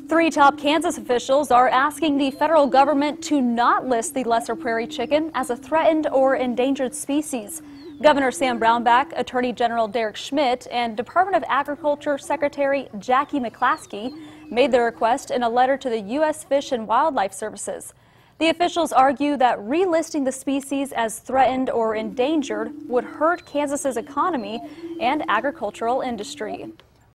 Three top Kansas officials are asking the federal government to not list the lesser prairie chicken as a threatened or endangered species. Governor Sam Brownback, Attorney General Derek Schmidt, and Department of Agriculture Secretary Jackie McClaskey made the request in a letter to the U.S. Fish and Wildlife Services. The officials argue that relisting the species as threatened or endangered would hurt Kansas's economy and agricultural industry.